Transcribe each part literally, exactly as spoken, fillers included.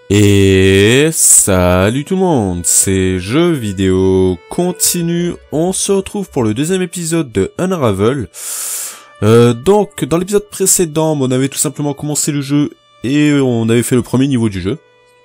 Et salut tout le monde, c'est Jeux Vidéo Continue, on se retrouve pour le deuxième épisode de Unravel. Euh, donc dans l'épisode précédent, on avait tout simplement commencé le jeu et on avait fait le premier niveau du jeu.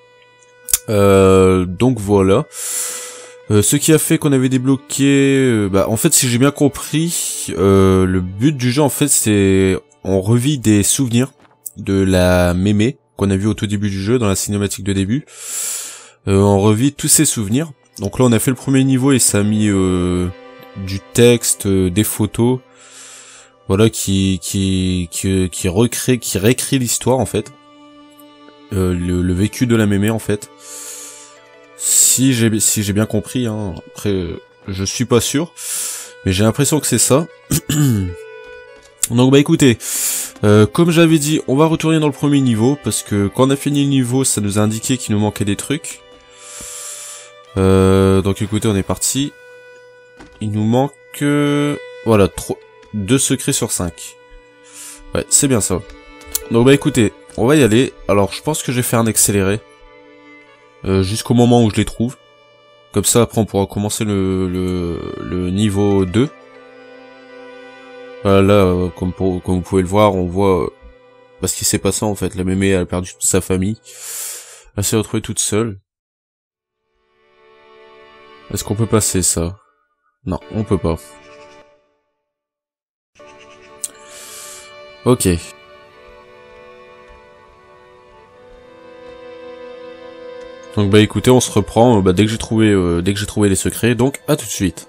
Euh, donc voilà. Euh, ce qui a fait qu'on avait débloqué... Euh, bah en fait si j'ai bien compris, euh, le but du jeu en fait c'est... On revit des souvenirs de la mémé qu'on a vu au tout début du jeu, dans la cinématique de début. Euh, on revit tous ces souvenirs. Donc là on a fait le premier niveau et ça a mis euh, du texte, euh, des photos, voilà, qui qui qui, qui recrée, qui réécrit l'histoire en fait, euh, le, le vécu de la mémé en fait. Si j'ai si j'ai bien compris, hein. Après euh, je suis pas sûr, mais j'ai l'impression que c'est ça. Donc bah écoutez, euh, comme j'avais dit, on va retourner dans le premier niveau, parce que quand on a fini le niveau, ça nous a indiqué qu'il nous manquait des trucs. Euh, donc écoutez, on est parti. Il nous manque... Euh, voilà, deux secrets sur cinq. Ouais, c'est bien ça. Donc bah écoutez, on va y aller. Alors je pense que je vais faire un accéléré. Euh, jusqu'au moment où je les trouve. Comme ça, après on pourra commencer le, le, le niveau deux. Voilà, là, euh, comme, pour, comme vous pouvez le voir, on voit euh, bah, ce qui s'est passé en fait. La mémé elle a perdu toute sa famille. Elle s'est retrouvée toute seule. Est-ce qu'on peut passer ça? Non, on peut pas. Ok. Donc bah écoutez, on se reprend euh, bah, dès que j'ai trouvé, euh, dès que j'ai trouvé les secrets. Donc à tout de suite.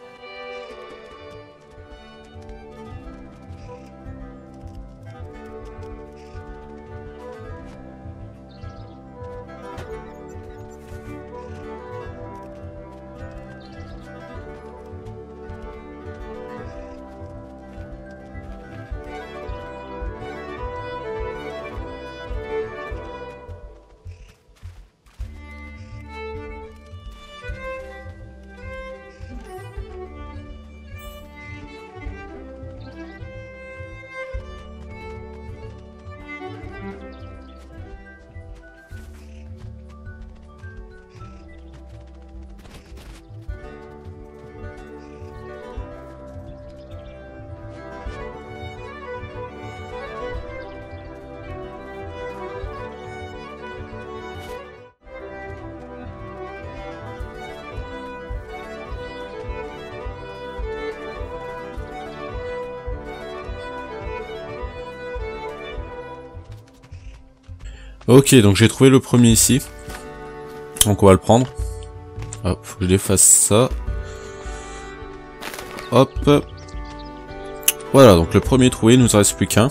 Ok, donc j'ai trouvé le premier ici. Donc on va le prendre. Hop, faut que je défasse ça. Hop. Voilà, donc le premier trouvé, il nous en reste plus qu'un.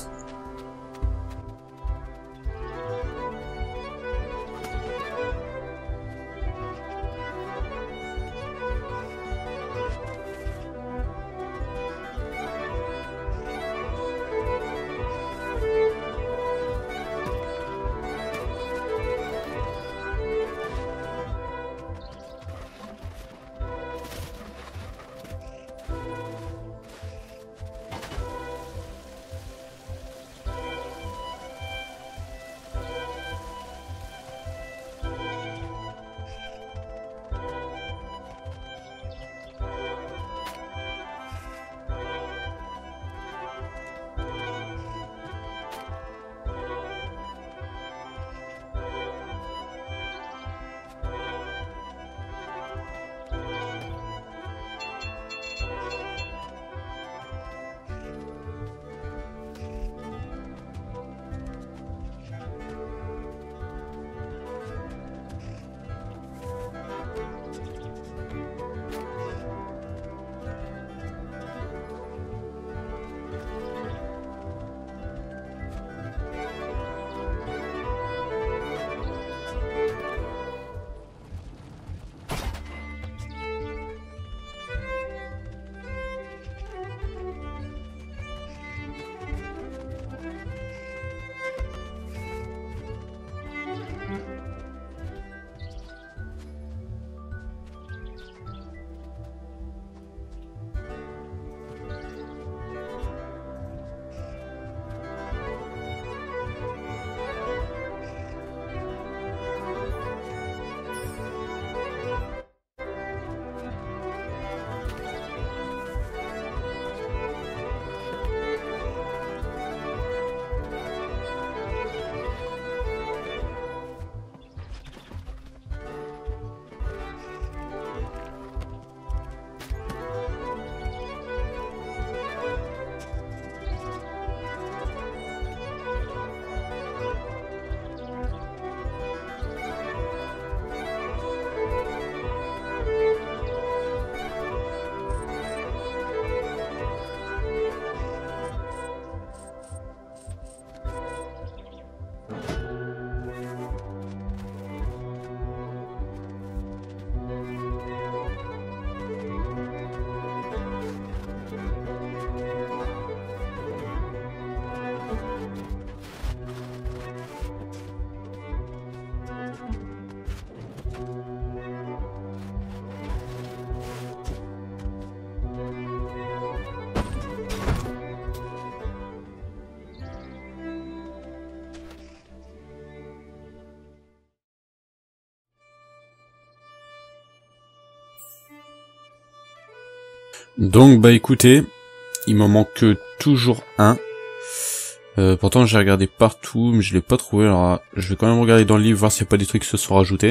Donc bah écoutez, il m'en manque toujours un. Euh, pourtant j'ai regardé partout, mais je l'ai pas trouvé. Alors je vais quand même regarder dans le livre, voir s'il n'y a pas des trucs qui se sont rajoutés.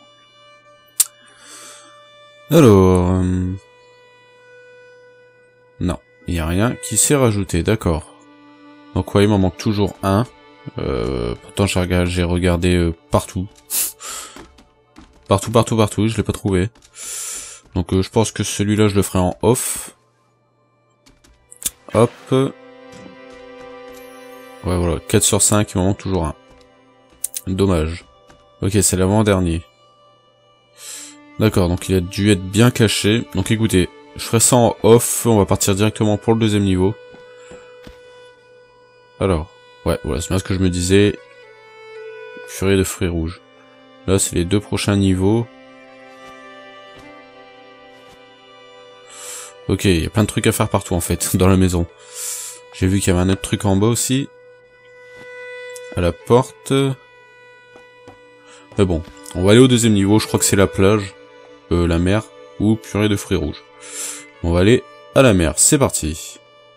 Alors... Euh... Non, il n'y a rien qui s'est rajouté, d'accord. Donc ouais, il m'en manque toujours un. Euh, pourtant j'ai regardé, j'ai regardé euh, partout. Partout, partout, partout, je l'ai pas trouvé. Donc euh, je pense que celui-là je le ferai en off. Hop. Ouais voilà, quatre sur cinq, il m'en manque toujours un. Dommage. Ok, c'est l'avant-dernier. D'accord, donc il a dû être bien caché. Donc écoutez, je ferai ça en off, on va partir directement pour le deuxième niveau. Alors, ouais, voilà, c'est bien ce que je me disais. Furie de fruits rouges. Là, c'est les deux prochains niveaux. Ok, il y a plein de trucs à faire partout en fait, dans la maison. J'ai vu qu'il y avait un autre truc en bas aussi. À la porte. Mais bon, on va aller au deuxième niveau, je crois que c'est la plage, euh, la mer, ou purée de fruits rouges. On va aller à la mer, c'est parti.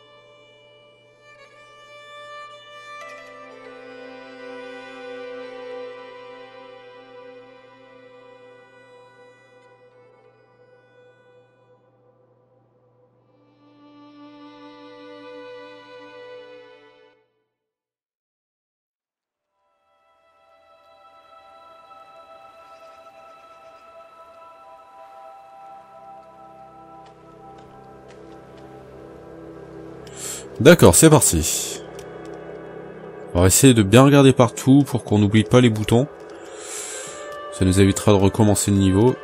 D'accord, c'est parti. On va essayer de bien regarder partout pour qu'on n'oublie pas les boutons. Ça nous évitera de recommencer le niveau.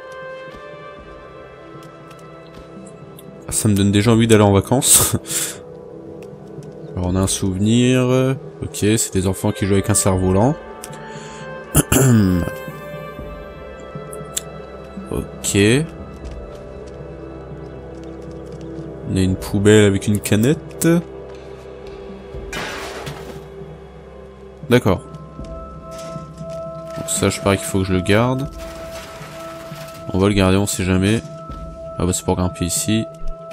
Ça me donne déjà envie d'aller en vacances. Alors on a un souvenir. Ok, c'est des enfants qui jouent avec un cerf-volant. Ok. On a une poubelle avec une canette. D'accord. Donc ça, je parie qu'il faut que je le garde. On va le garder, on sait jamais. Ah bah c'est pour grimper ici.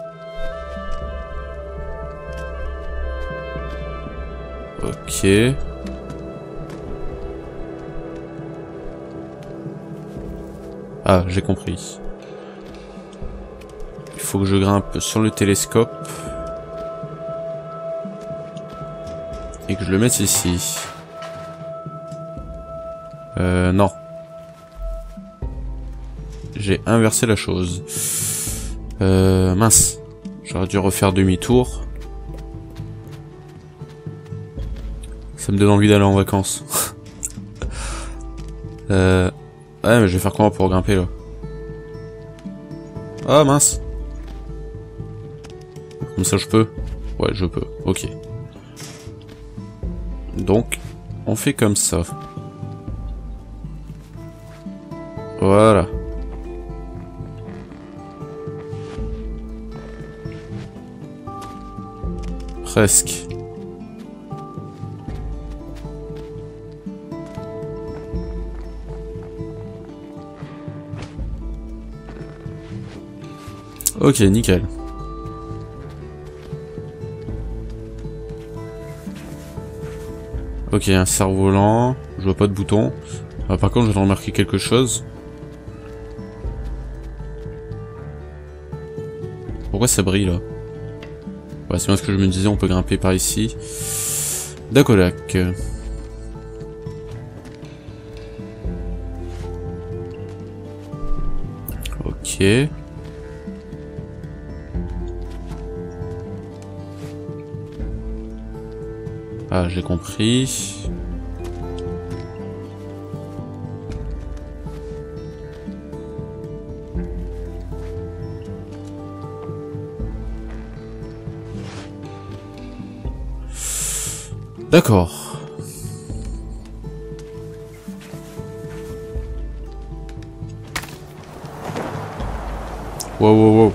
Ok. Ah, j'ai compris. Il faut que je grimpe sur le télescope. Et que je le mette ici. Euh, non. J'ai inversé la chose. Euh, mince. J'aurais dû refaire demi-tour. Ça me donne envie d'aller en vacances. euh... Ouais, mais je vais faire comment pour grimper, là? Ah, mince. Comme ça, je peux? Ouais, je peux. Ok. Donc, on fait comme ça. Voilà. Presque. Ok, nickel. Ok, un cerf-volant. Je vois pas de bouton. Ah, par contre, je viens de remarquer quelque chose. Pourquoi ça brille là? Ouais, c'est bien ce que je me disais, on peut grimper par ici. D'accord. Ok. Ah, j'ai compris. D'accord. Wow, wow, wow.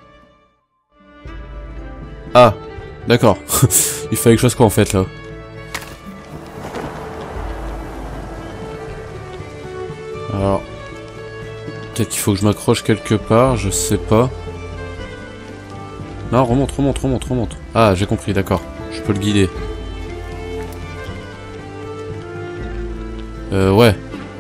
Ah, d'accord. Il fallait que je fasse quoi en fait là? Alors... Peut-être qu'il faut que je m'accroche quelque part, je sais pas. Non, remonte, remonte, remonte, remonte. Ah, j'ai compris, d'accord. Je peux le guider. Euh, ouais.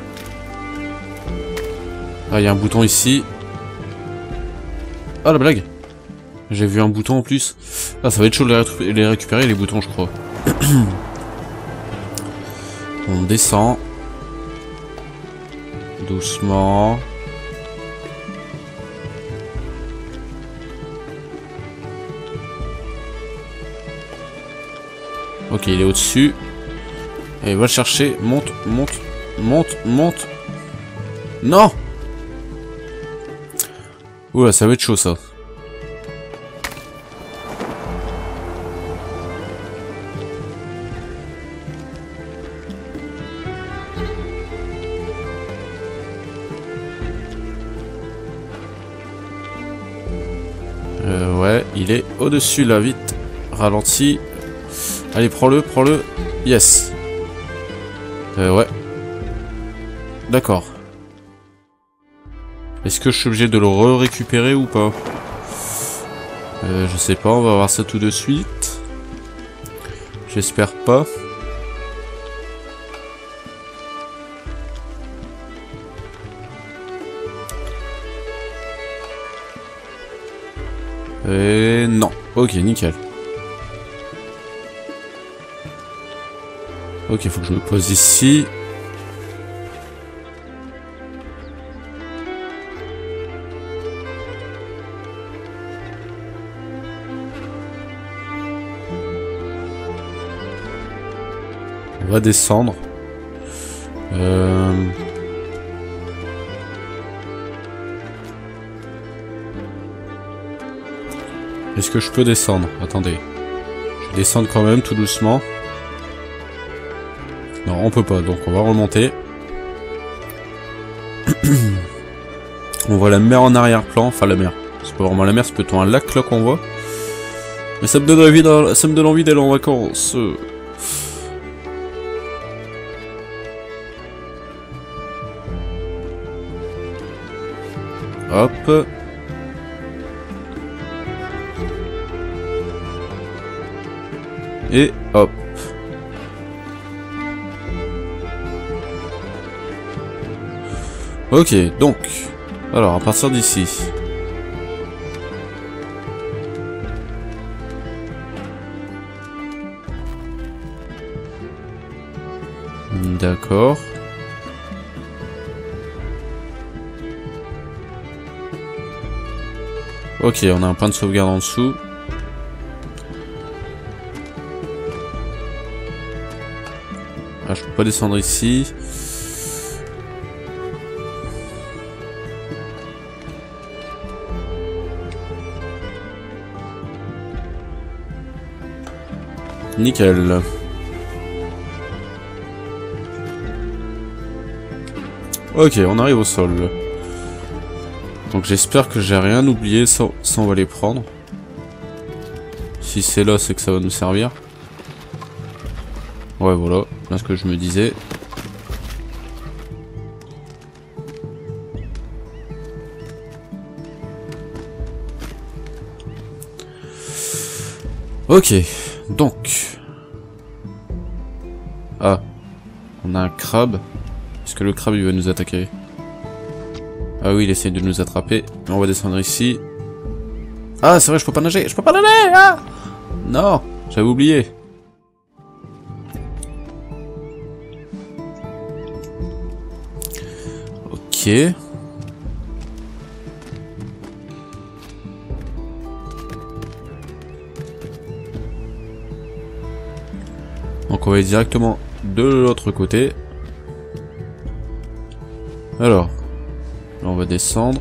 Ah, il y a un bouton ici. Ah, la blague. J'ai vu un bouton en plus. Ah, ça va être chaud de les, récu les récupérer, les boutons, je crois. On descend. Doucement. Ok, il est au-dessus. Et va le chercher. Monte, monte, monte, monte. Non! Oula, ça va être chaud, ça. Euh, ouais, il est au-dessus, là, vite. Ralenti. Allez, prends-le, prends-le. Yes. Euh, ouais. D'accord. Est-ce que je suis obligé de le re-récupérer ou pas? euh, Je sais pas, on va voir ça tout de suite. J'espère pas. Et non. Ok, nickel. Ok, faut que je me pose ici. On va descendre. Euh... Est-ce que je peux descendre? Attendez. Je vais descendre quand même tout doucement. Non, on peut pas, donc on va remonter. On voit la mer en arrière-plan, enfin la mer. C'est pas vraiment la mer, c'est plutôt un lac là qu'on voit. Mais ça me donne envie d'aller, ça me donne envie d'aller en vacances. Hop. Et hop. Ok, donc, alors à partir d'ici. D'accord. Ok, on a un point de sauvegarde en dessous. Ah, je peux pas descendre ici. Nickel. Ok, on arrive au sol. Donc j'espère que j'ai rien oublié, ça, ça on va les prendre. Si c'est là, c'est que ça va nous servir. Ouais, voilà, là ce que je me disais. Ok, donc... Ah, on a un crabe. Est-ce que le crabe il va nous attaquer? Ah oui, il essaie de nous attraper. On va descendre ici. Ah, c'est vrai, je peux pas nager. Je peux pas nager. Ah non, j'avais oublié. Ok. Donc on va aller directement de l'autre côté. Alors, là on va descendre.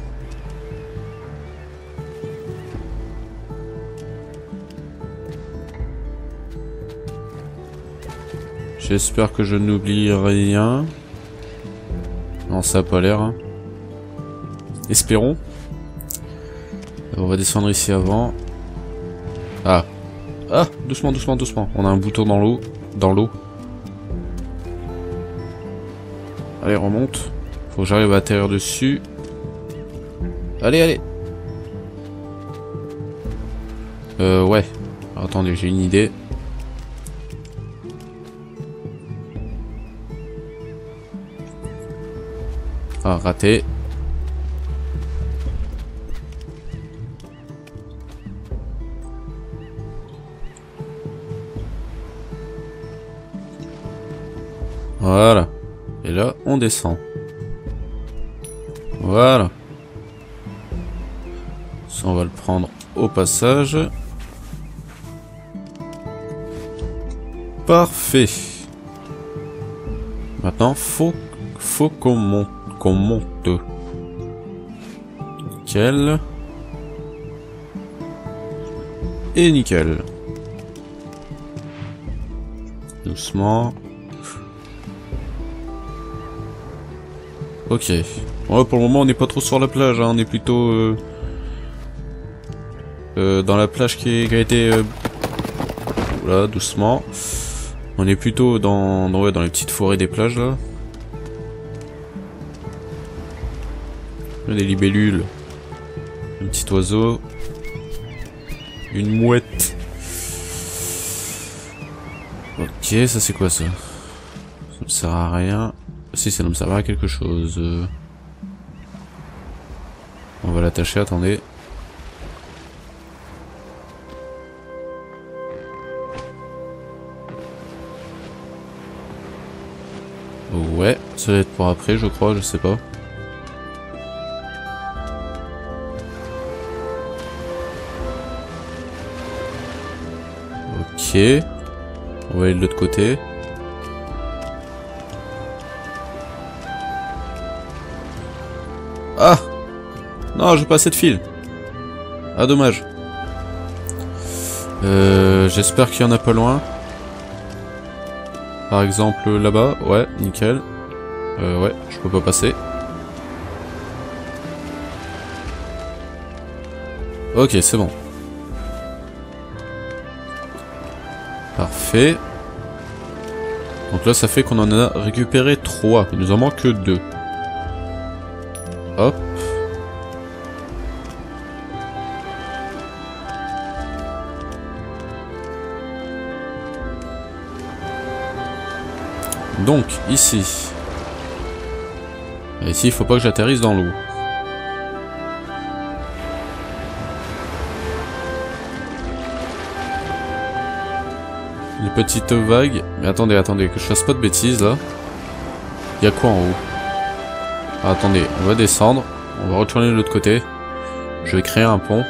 J'espère que je n'oublie rien. Non, ça a pas l'air. Hein. Espérons. On va descendre ici avant. Ah. Ah, doucement, doucement, doucement. On a un bouton dans l'eau. Dans l'eau. Allez, remonte. Faut que j'arrive à atterrir dessus. Allez, allez. Euh, ouais. Alors, attendez, j'ai une idée. Ah, raté. Voilà. Et là, on descend. Voilà. Ça, on va le prendre au passage. Parfait. Maintenant, faut, faut qu'on monte, qu'on monte. Nickel. Et nickel. Doucement. Ok. Ouais, pour le moment, on n'est pas trop sur la plage, hein. On est plutôt euh, euh, dans la plage qui, qui a été... Euh... Voilà, doucement. On est plutôt dans, dans, ouais, dans les petites forêts des plages, là. Des libellules. Un petit oiseau. Une mouette. Ok, ça c'est quoi ça? Ça me sert à rien. Si, ça me sert à quelque chose. On va l'attacher, attendez. Ouais, ça va être pour après, je crois, je sais pas. Ok. On va aller de l'autre côté. Ah! Non, j'ai pas assez de fil. Ah, dommage. Euh, j'espère qu'il y en a pas loin. Par exemple, là-bas. Ouais, nickel. Euh, ouais, je peux pas passer. Ok, c'est bon. Parfait. Donc là, ça fait qu'on en a récupéré trois. Il nous en manque que deux. Hop. Donc, ici. Et ici, il faut pas que j'atterrisse dans l'eau. Une petite vague. Mais attendez, attendez, que je fasse pas de bêtises, là. Il y a quoi en haut? Ah, attendez, on va descendre. On va retourner de l'autre côté. Je vais créer un pont.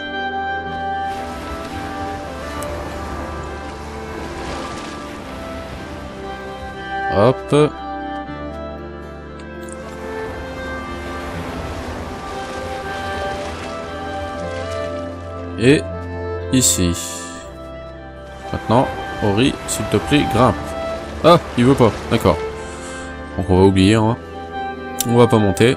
Hop. Et ici. Maintenant, Ori, s'il te plaît, grimpe. Ah, il veut pas, d'accord. Donc on va oublier, hein. On va pas monter.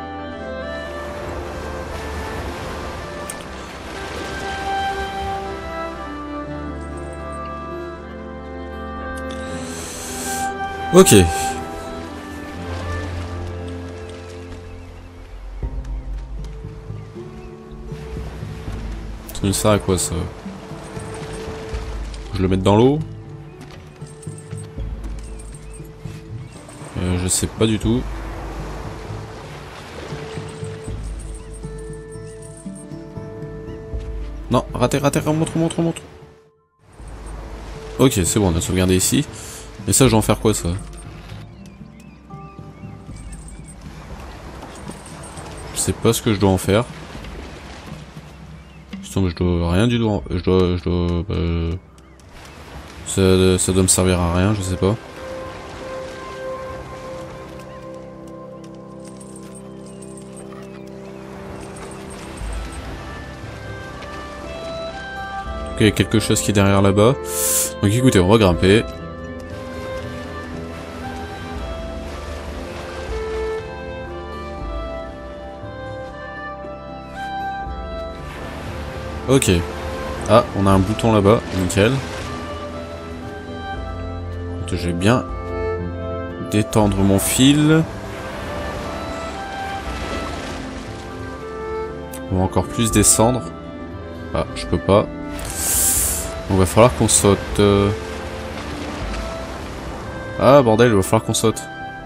Ok. Ça nous sert à quoi ça? Je le mette dans l'eau? euh, Je sais pas du tout. Non, raté, raté, remonte, remonte, remonte. Ok, c'est bon, on a sauvegardé ici. Mais ça, je vais en faire quoi, ça? Je sais pas ce que je dois en faire. Sinon, je dois rien du tout. En... Je dois... Je dois... Euh... Ça, ça doit me servir à rien, je sais pas. Ok, il y a quelque chose qui est derrière là-bas. Donc écoutez, on va grimper. Ok. Ah, on a un bouton là-bas, nickel. Je vais bien détendre mon fil. On va encore plus descendre. Ah, je peux pas. On va falloir qu'on saute. Euh... Ah, bordel, il va falloir qu'on saute.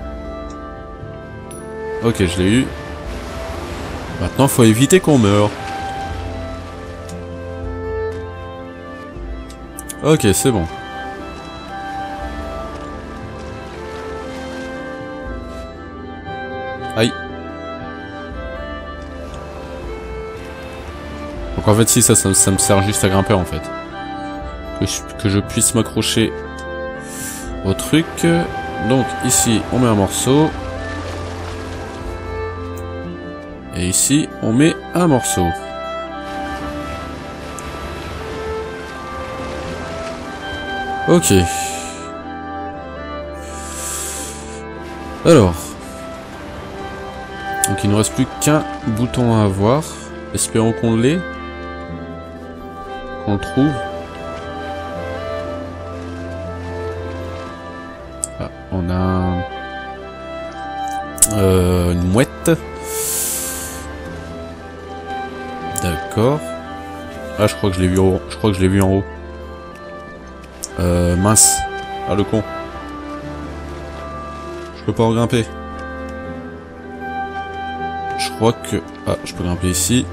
Ok, je l'ai eu. Maintenant, faut éviter qu'on meure. Ok, c'est bon. Aïe. Donc en fait, si, ça, ça, ça me sert juste à grimper, en fait. Que je, que je puisse m'accrocher au truc. Donc, ici, on met un morceau. Et ici, on met un morceau. Ok. Alors. Donc il ne reste plus qu'un bouton à avoir. Espérons qu'on l'ait. Qu'on le trouve. Ah, on a un... Euh, une mouette. D'accord. Ah, je crois que je l'ai vu en haut. Je crois que je l'ai vu en haut. Euh, mince. Ah, le con. Je peux pas en grimper. Je crois que... Ah, je peux grimper ici.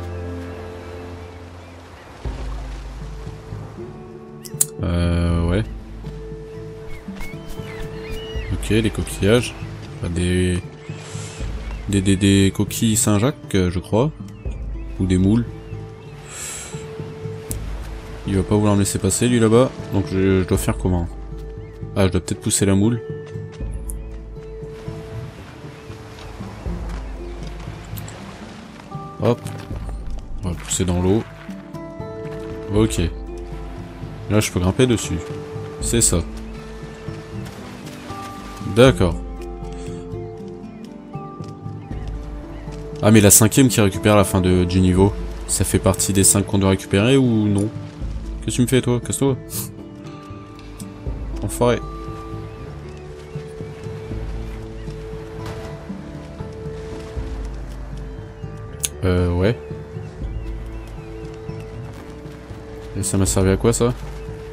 Euh, ouais. Ok, les coquillages. Enfin, des... Des, des, des coquilles Saint-Jacques, je crois. Ou des moules. Il va pas vouloir me laisser passer, lui, là-bas. Donc je, je dois faire comment? Ah, je dois peut-être pousser la moule. Hop. On va pousser dans l'eau. Ok. Là, je peux grimper dessus. C'est ça. D'accord. Ah, mais la cinquième qui récupère à la fin de, du niveau, ça fait partie des cinq qu'on doit récupérer ou non? Qu'est-ce que tu me fais, toi? Casse-toi. Enfoiré. Euh, ouais. Et ça m'a servi à quoi, ça?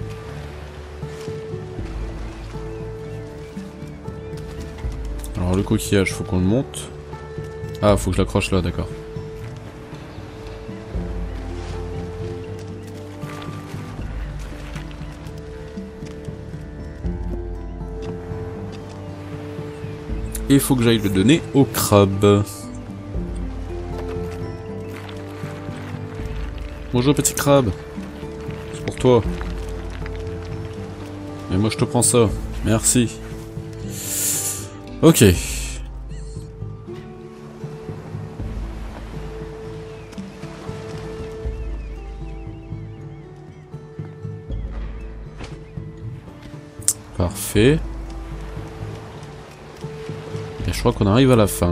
Alors, le coquillage, faut qu'on le monte. Ah, faut que je l'accroche là, d'accord. Et il faut que j'aille le donner au crabe. Bonjour petit crabe. C'est pour toi. Et moi je te prends ça. Merci. Ok. Parfait. Et je crois qu'on arrive à la fin.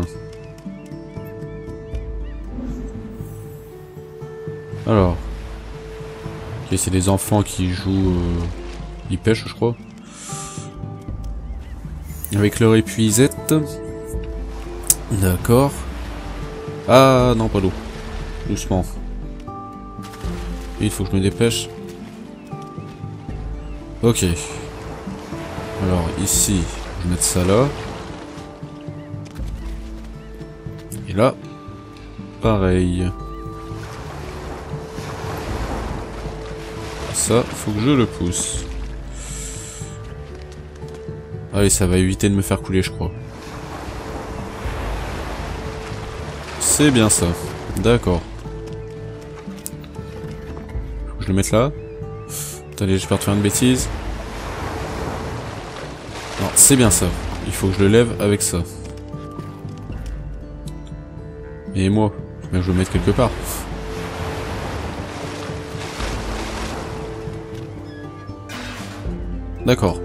Alors. Ok, c'est des enfants qui jouent... Euh, ils pêchent, je crois. Avec leur épuisette. D'accord. Ah non, pas l'eau. Doucement. Il faut que je me dépêche. Ok. Alors ici, je vais mettre ça là. Et là, pareil. Ça, faut que je le pousse. Allez, ça va éviter de me faire couler, je crois. C'est bien ça. D'accord. Faut que je le mette là. Attendez, j'ai peur de faire une bêtise. Non, c'est bien ça. Il faut que je le lève avec ça. Et moi, mais je vais le mettre quelque part. D'accord.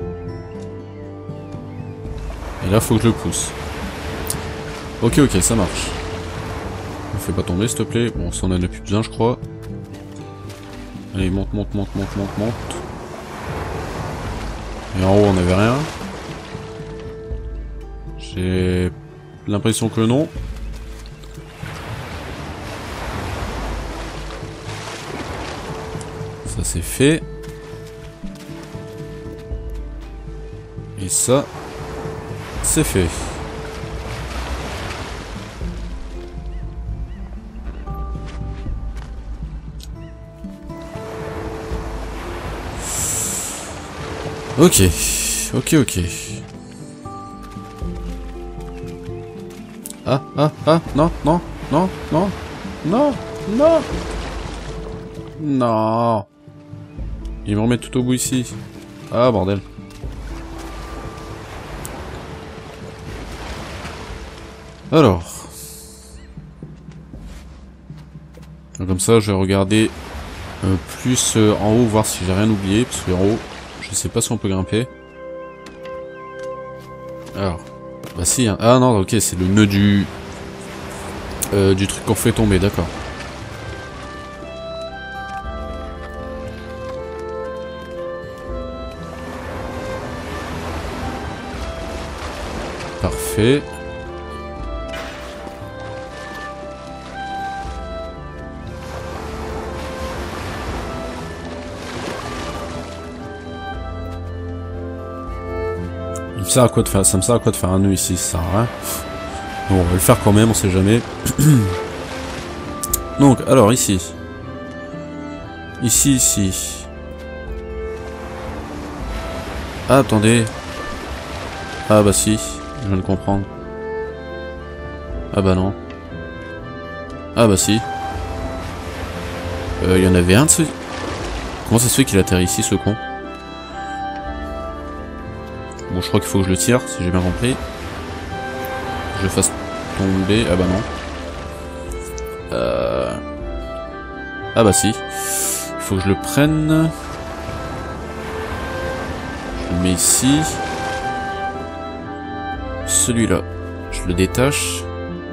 Et là, faut que je le pousse. Ok, ok, ça marche. Ne fais pas tomber, s'il te plaît. Bon, ça on en a plus besoin, je crois. Allez, monte, monte, monte, monte, monte, monte. Et en haut, on n'avait rien. J'ai l'impression que non. Ça c'est fait. Et ça, c'est fait. Ok, ok, ok. Ah, ah, ah, non, non, non, non, non, non, non. Ils me remettent tout au bout ici. Ah, bordel. Alors. Comme ça, je vais regarder euh, plus euh, en haut, voir si j'ai rien oublié, parce qu'en haut, je sais pas si on peut grimper. Alors. Bah si, hein. Ah non, ok, c'est le nœud du... Euh, du truc qu'on fait tomber, d'accord. Parfait. Il me sert à quoi de faire, ça me sert à quoi de faire un nœud ici, ça sert à rien. Bon, on va le faire quand même, on sait jamais. Donc, alors ici. Ici, ici. Ah, attendez. Ah bah si, je viens de comprendre. Ah bah non. Ah bah si. Il euh, y en avait un de ceux... Comment ça se fait qu'il atterrit ici, ce con? Bon, je crois qu'il faut que je le tire, si j'ai bien compris. Je le fasse tomber... Ah bah non. Euh... Ah bah si. Il faut que je le prenne. Je le mets ici. Celui-là, je le détache.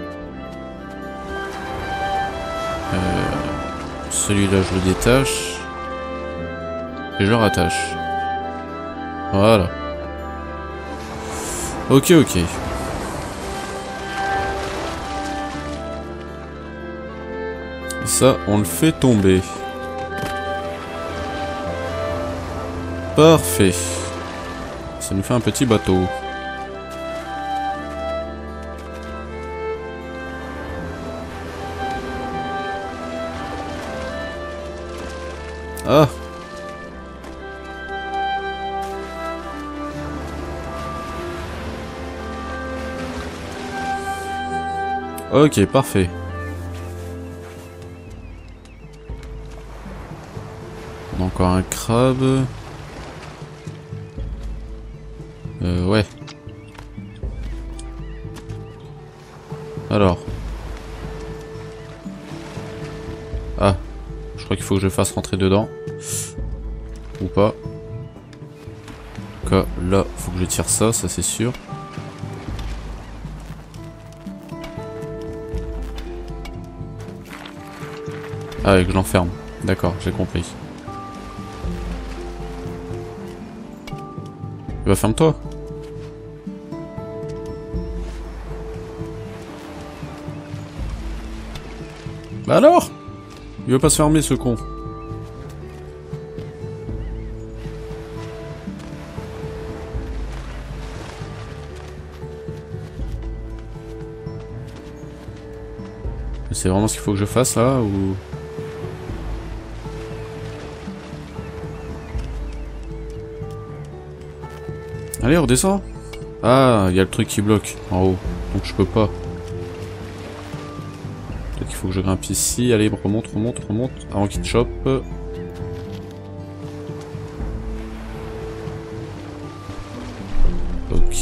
Euh, Celui-là, je le détache. Et je le rattache. Voilà. Ok, ok. Et ça, on le fait tomber. Parfait. Ça nous fait un petit bateau. Ah. Ok, parfait. Encore un crabe. Euh, ouais. Alors. Ah. Je crois qu'il faut que je le fasse rentrer dedans. Ou pas. En tout cas, là, faut que je tire ça, ça c'est sûr. Ah, et que je l'enferme. D'accord, j'ai compris. Bah, ferme-toi. Bah alors? Il veut pas se fermer, ce con. C'est vraiment ce qu'il faut que je fasse là ou... Allez, on redescend. Ah, il y a le truc qui bloque en haut, donc je peux pas. Peut-être qu'il faut que je grimpe ici. Allez, remonte, remonte, remonte, avant qu'il te chope. Ok.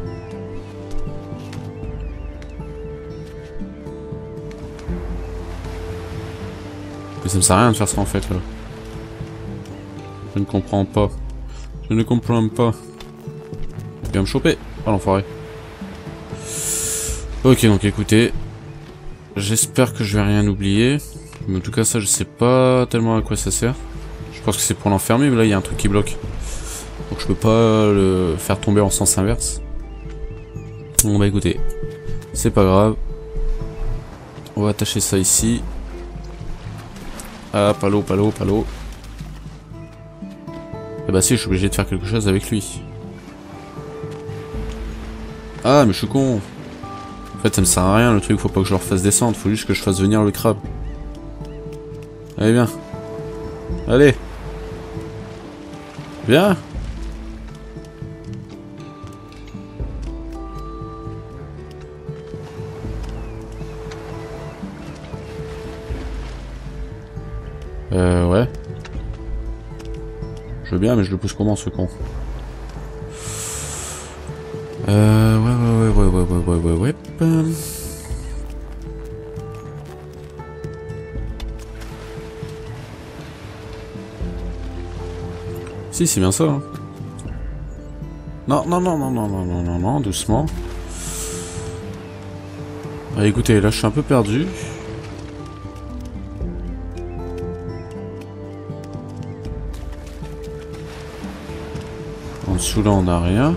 Mais ça me sert à rien de faire ça en fait là. Je ne comprends pas. Je ne comprends pas. Il vient me choper. Oh l'enfoiré. Ok, donc écoutez. J'espère que je vais rien oublier. Mais en tout cas ça je sais pas tellement à quoi ça sert. Je pense que c'est pour l'enfermer, mais là il y a un truc qui bloque. Donc je peux pas le faire tomber en sens inverse. Bon bah écoutez. C'est pas grave. On va attacher ça ici. Ah, palo, palo, palo. Eh bah si, je suis obligé de faire quelque chose avec lui. Ah, mais je suis con. En fait, ça me sert à rien le truc, faut pas que je leur fasse descendre, faut juste que je fasse venir le crabe. Allez, viens. Allez. Viens. Euh, ouais. Je veux bien, mais je le pousse comment, ce con? Euh, ouais, ouais, ouais, ouais, ouais, ouais, ouais, ouais, ouais. Si, c'est bien ça. Hein. Non, non, non, non, non, non, non, non, non, doucement. Ah, écoutez, là, je suis un peu perdu. En dessous, là, on n'a rien.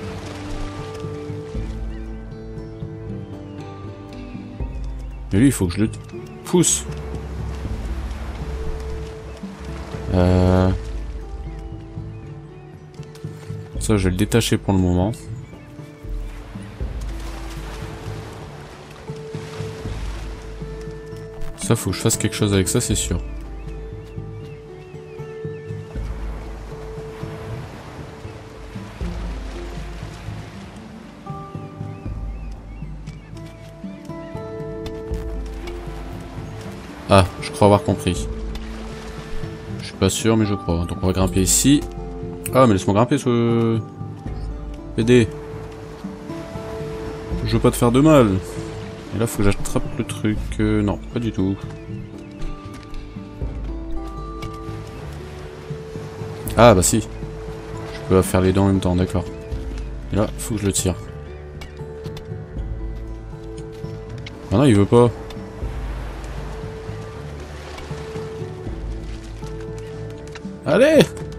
Mais lui, il faut que je le pousse. Euh... Ça, je vais le détacher pour le moment. Ça, faut que je fasse quelque chose avec ça, c'est sûr. Ah, je crois avoir compris. Je suis pas sûr, mais je crois. Donc on va grimper ici. Ah, mais laisse-moi grimper, ce... P D. Je veux pas te faire de mal. Et là, faut que j'attrape le truc. Euh, non, pas du tout. Ah, bah si. Je peux faire les deux en même temps, d'accord. Et là, faut que je le tire. Ah non, il veut pas. Allez!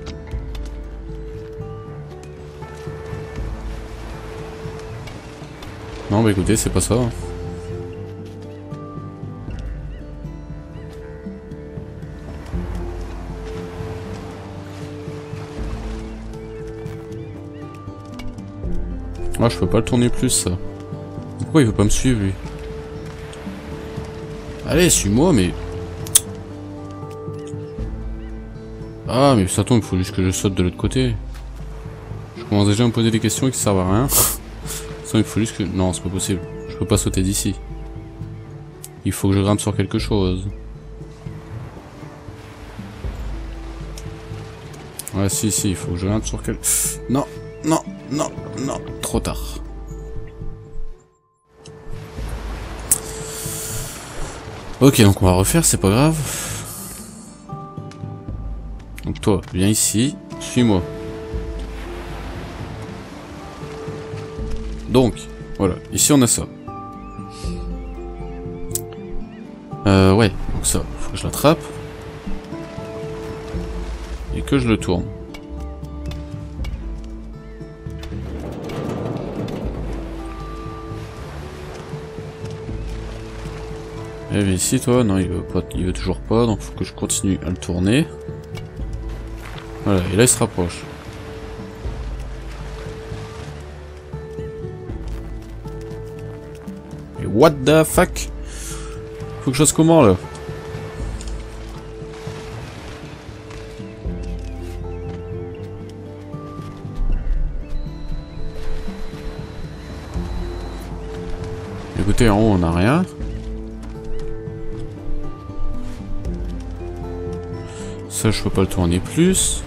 Non, bah écoutez, c'est pas ça. Moi, je peux pas le tourner plus, ça. Pourquoi il veut pas me suivre, lui? Allez, suis-moi, mais... Ah, mais ça tombe, il faut juste que je saute de l'autre côté. Je commence déjà à me poser des questions qui servent à rien. Ça, il faut juste que... Non, c'est pas possible. Je peux pas sauter d'ici. Il faut que je grimpe sur quelque chose. Ouais, si, si, il faut que je grimpe sur quelque... Non, non, non, non, trop tard. Ok, donc on va refaire, c'est pas grave. Donc toi, viens ici, suis-moi. Donc, voilà, ici on a ça. Euh, ouais, donc ça, faut que je l'attrape. Et que je le tourne. Et bien ici, toi, non, il veut pas, il veut toujours pas, donc faut que je continue à le tourner. Voilà, et là il se rapproche. Et what the fuck? Faut que je fasse comment là? Écoutez, en haut on a rien. Ça je peux pas le tourner plus.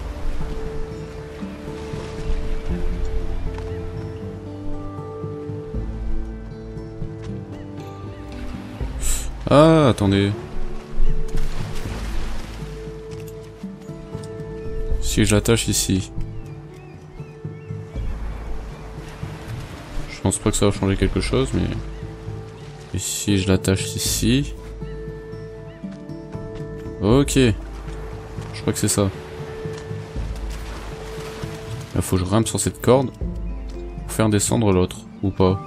Ah, attendez. Si je l'attache ici. Je pense pas que ça va changer quelque chose, mais... Et si je l'attache ici... Ok. Je crois que c'est ça. Il faut que je grimpe sur cette corde pour faire descendre l'autre, ou pas.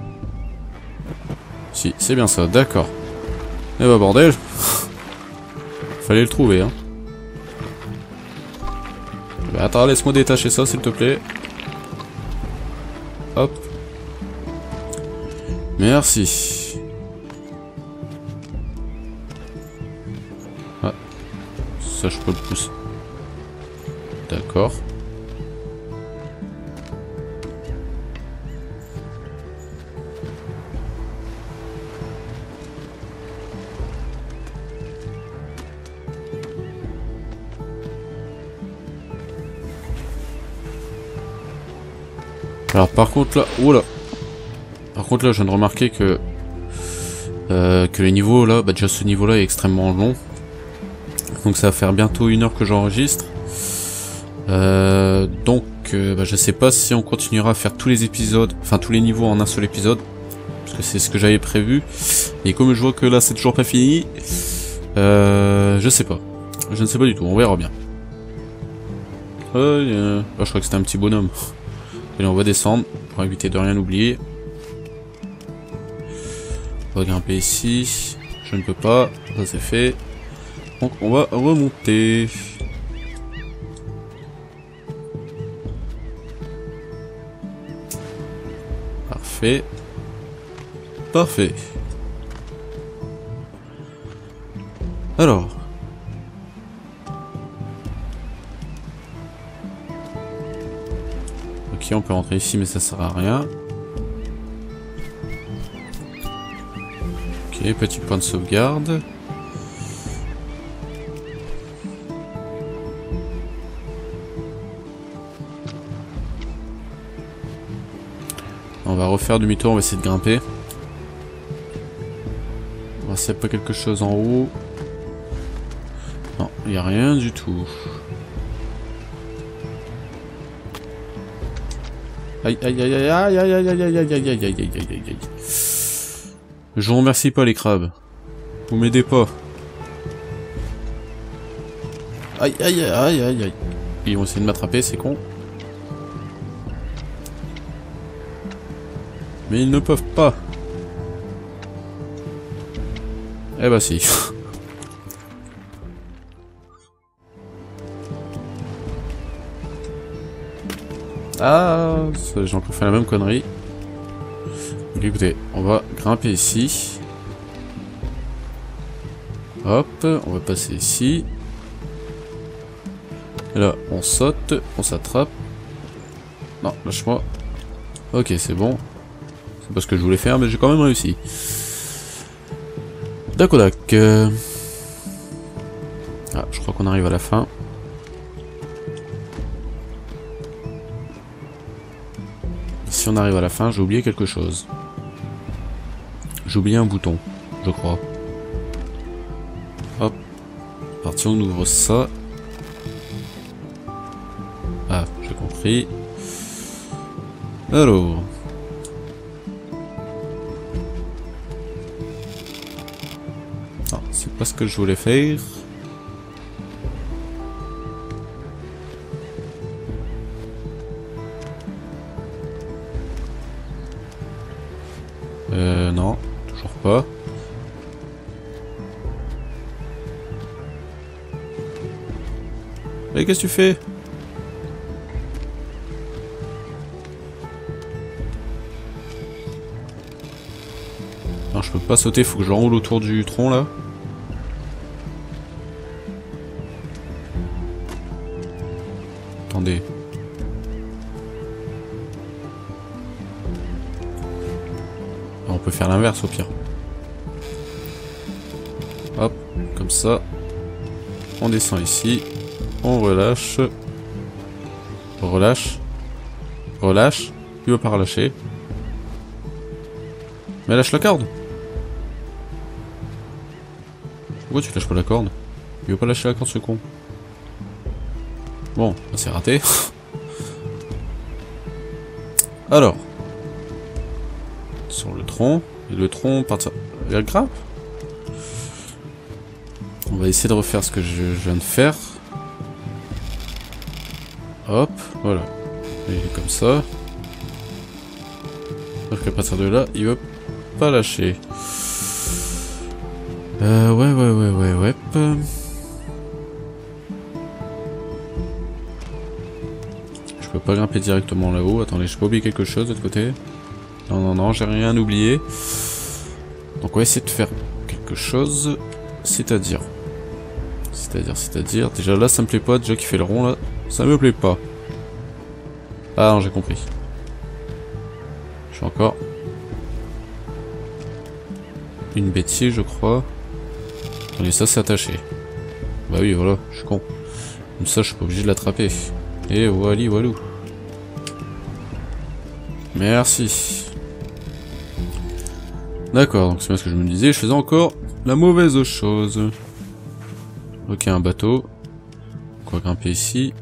Si, c'est bien ça, d'accord. Eh bah bordel. Fallait le trouver, hein. Bah, attends, laisse-moi détacher ça, s'il te plaît. Hop. Merci. Ah. Ça, je peux le pousser. D'accord. Alors par contre là, oula. Par contre là, je viens de remarquer que euh, que les niveaux là, bah déjà ce niveau là est extrêmement long. Donc ça va faire bientôt une heure que j'enregistre. Euh, donc euh, bah, je sais pas si on continuera à faire tous les épisodes, enfin tous les niveaux en un seul épisode, parce que c'est ce que j'avais prévu. Et comme je vois que là c'est toujours pas fini, euh, je sais pas. Je ne sais pas du tout, on verra bien. Euh, oh, je crois que c'était un petit bonhomme. Allez, on va descendre pour éviter de rien oublier. On va grimper ici. Je ne peux pas. Ça c'est fait. Donc on va remonter. Parfait. Parfait. Alors. Ok, on peut rentrer ici mais ça sert à rien. Ok, petit point de sauvegarde. On va refaire demi-tour, on va essayer de grimper. On va voir s'il n'y a pas quelque chose en haut. Non, il n'y a rien du tout. Aïe aïe aïe aïe aïe aïe aïe aïe aïe aïe aïe aïe aïe aïe aïe aïe. Je vous remercie pas les crabes. Vous m'aidez pas. Aïe aïe aïe aïe aïe. Ils vont essayer de m'attraper, c'est con. Mais ils ne peuvent pas. Eh bah si. Ah, j'ai encore fait la même connerie. Donc écoutez, on va grimper ici. Hop, on va passer ici. Et là, on saute, on s'attrape. Non, lâche-moi. Ok, c'est bon. C'est pas ce que je voulais faire, mais j'ai quand même réussi. D'accord, euh... ah, je crois qu'on arrive à la fin. Si on arrive à la fin, j'ai oublié quelque chose. J'ai oublié un bouton, je crois. Hop. Parti, on ouvre ça. Ah, j'ai compris. Alors. Non, c'est pas ce que je voulais faire. Euh, non, toujours pas. Mais qu'est-ce que tu fais? Non, je peux pas sauter, faut que je roule autour du tronc là. Attendez. On peut faire l'inverse au pire. Hop, comme ça. On descend ici. On relâche. Relâche. Relâche. Il va pas relâcher. Mais lâche la corde. Pourquoi tu lâches pas la corde? Il veut pas lâcher la corde ce con. Bon, bah c'est raté. Alors. Sur le tronc. Et le tronc part... Il y a le grappe. On va essayer de refaire ce que je, je viens de faire. Hop, voilà. Il est comme ça. Sauf qu'à partir de là, il veut pas lâcher. Euh, ouais, ouais, ouais, ouais, ouais. peux pas grimper directement là-haut. Attendez, je peux oublier quelque chose de l'autre côté. Non, non, non, j'ai rien oublié. Donc on va essayer de faire quelque chose. C'est-à-dire... C'est-à-dire, c'est-à-dire... Déjà là, ça me plaît pas. Déjà qui fait le rond, là, ça me plaît pas. Ah non, j'ai compris. Je suis encore... une bêtise, je crois. Attendez, ça c'est attaché. Bah oui, voilà, je suis con. Comme ça, je suis pas obligé de l'attraper. Et wally walou. Merci. D'accord, donc c'est bien ce que je me disais. Je faisais encore la mauvaise chose. Ok, un bateau. On va grimper ici.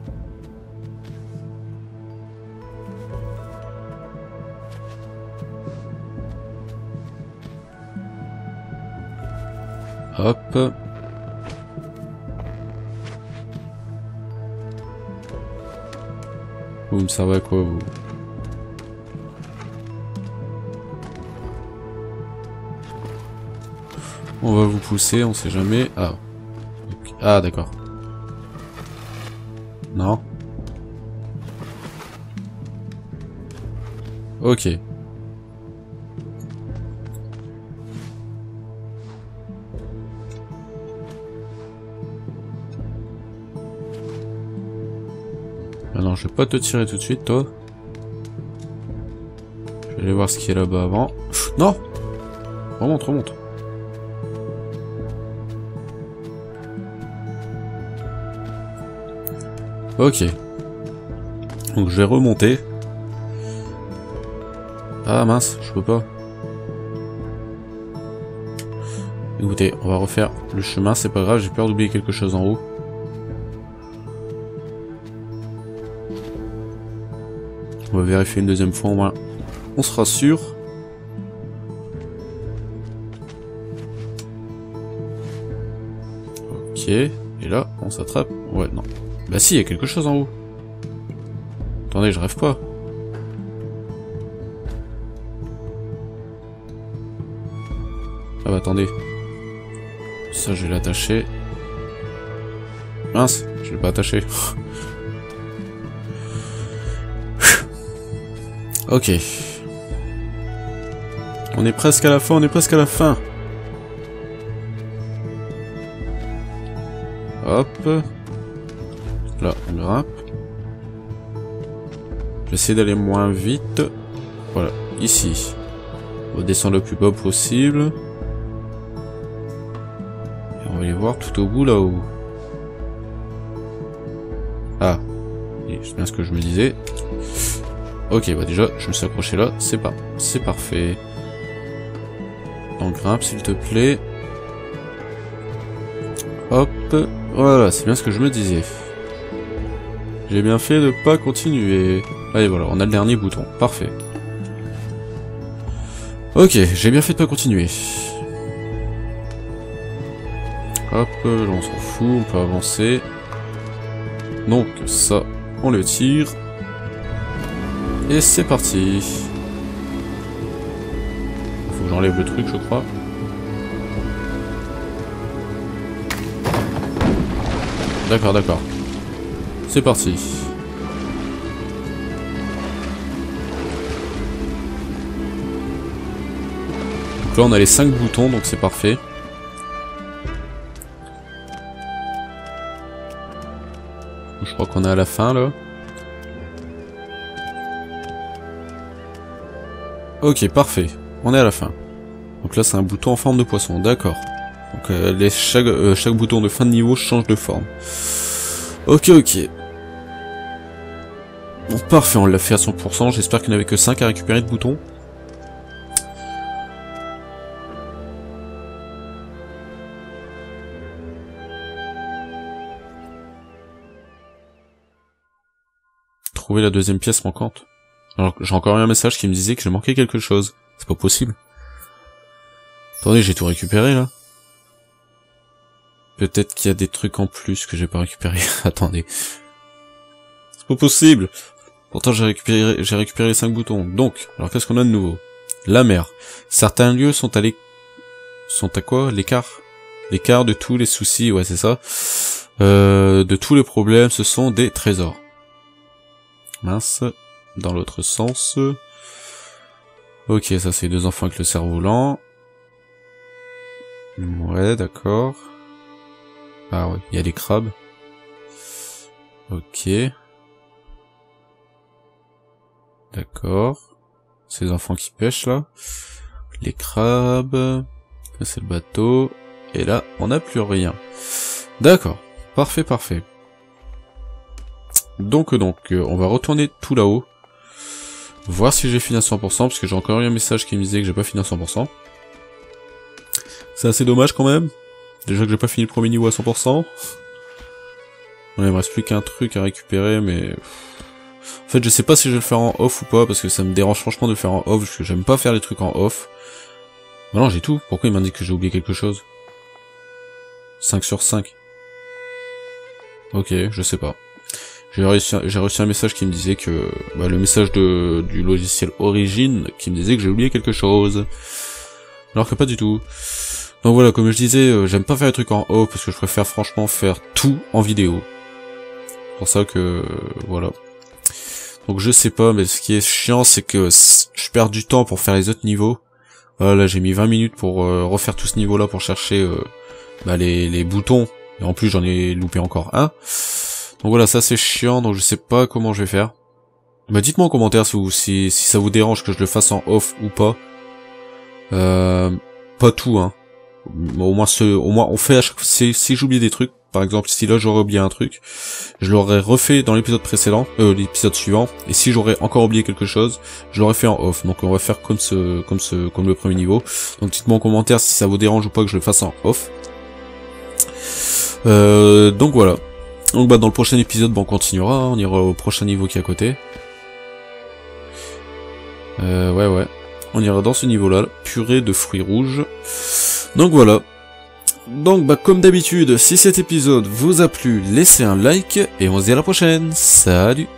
Hop. Vous me servez à quoi, vous? On va vous pousser, on sait jamais. Ah. Okay. Ah, d'accord. Non. Ok. Ah non, je vais pas te tirer tout de suite, toi. Je vais aller voir ce qui est là-bas avant. Non! Remonte, remonte. Ok. Donc je vais remonter. Ah mince, je peux pas. Écoutez, on va refaire le chemin, c'est pas grave, j'ai peur d'oublier quelque chose en haut. On va vérifier une deuxième fois, au moins on sera sûr. Ok, et là, on s'attrape. Ouais, non. Bah si, il y a quelque chose en haut. Attendez, je rêve pas. Ah bah attendez. Ça, je vais l'attacher. Mince, je l'ai pas attaché. Ok. On est presque à la fin, on est presque à la fin. Hop. Là, on grimpe. J'essaie d'aller moins vite. Voilà, ici. On va descendre le plus bas possible. Et on va aller voir tout au bout là-haut. Ah. C'est bien ce que je me disais. Ok, bah déjà, je me suis accroché là, c'est pas, c'est parfait. Donc grimpe, s'il te plaît. Hop, voilà, c'est bien ce que je me disais. J'ai bien fait de pas continuer. Allez, voilà, on a le dernier bouton, parfait. Ok, j'ai bien fait de pas continuer. Hop, là on s'en fout, on peut avancer. Donc ça, on le tire. Et c'est parti. Faut que j'enlève le truc, je crois. D'accord, d'accord. C'est parti. Donc là, on a les cinq boutons, donc c'est parfait. Je crois qu'on est à la fin, là. Ok, parfait. On est à la fin. Donc là, c'est un bouton en forme de poisson. D'accord. Donc euh, les, chaque, euh, chaque bouton de fin de niveau change de forme. Ok, ok. Bon, parfait, on l'a fait à cent pour cent. J'espère qu'il n'y avait que cinq à récupérer de boutons. Trouver la deuxième pièce manquante. Alors, j'ai encore eu un message qui me disait que j'ai manqué quelque chose. C'est pas possible. Attendez, j'ai tout récupéré, là. Peut-être qu'il y a des trucs en plus que j'ai pas récupéré. Attendez. C'est pas possible. Pourtant, j'ai récupéré, j'ai récupéré les cinq boutons. Donc, alors qu'est-ce qu'on a de nouveau? La mer. Certains lieux sont à l'é... sont à quoi? L'écart? L'écart de tous les soucis, ouais, c'est ça. Euh, de tous les problèmes, ce sont des trésors. Mince. Dans l'autre sens. Ok, ça c'est deux enfants avec le cerf-volant. Ouais, d'accord. Ah ouais, il y a des crabes. Ok. D'accord. Ces enfants qui pêchent là. Les crabes. Là c'est le bateau. Et là, on n'a plus rien. D'accord. Parfait, parfait. Donc, donc, euh, on va retourner tout là-haut. Voir si j'ai fini à cent pour cent, parce que j'ai encore eu un message qui me disait que j'ai pas fini à cent pour cent. C'est assez dommage quand même. Déjà que j'ai pas fini le premier niveau à cent pour cent. Ouais, il me reste plus qu'un truc à récupérer, mais... En fait, je sais pas si je vais le faire en off ou pas, parce que ça me dérange franchement de le faire en off, parce que j'aime pas faire les trucs en off. Bah non, j'ai tout. Pourquoi il m'indique que j'ai oublié quelque chose? cinq sur cinq. Ok, je sais pas. J'ai reçu, j'ai reçu un message qui me disait que... Bah, le message de du logiciel Origin, qui me disait que j'ai oublié quelque chose. Alors que pas du tout. Donc voilà, comme je disais, euh, j'aime pas faire les trucs en off, parce que je préfère franchement faire tout en vidéo. C'est pour ça que... Euh, voilà. Donc je sais pas, mais ce qui est chiant, c'est que je perds du temps pour faire les autres niveaux. Voilà, là j'ai mis vingt minutes pour euh, refaire tout ce niveau-là, pour chercher euh, bah, les, les boutons. Et en plus j'en ai loupé encore un. Donc voilà, ça c'est chiant, donc je sais pas comment je vais faire. Bah dites-moi en commentaire si, vous, si, si ça vous dérange que je le fasse en off ou pas. Euh, pas tout, hein. Au moins, ce, au moins on fait à chaque fois, si, si j'oublie des trucs, par exemple si là j'aurais oublié un truc, je l'aurais refait dans l'épisode précédent, euh, l'épisode suivant, et si j'aurais encore oublié quelque chose, je l'aurais fait en off. Donc on va faire comme ce, comme ce, comme le premier niveau. Donc dites-moi en commentaire si ça vous dérange ou pas que je le fasse en off. Euh, donc voilà. Donc bah dans le prochain épisode, bah, on continuera, hein, on ira au prochain niveau qui est à côté. Euh, ouais ouais. On ira dans ce niveau-là, purée de fruits rouges. Donc voilà. Donc bah comme d'habitude, si cet épisode vous a plu, laissez un like et on se dit à la prochaine. Salut!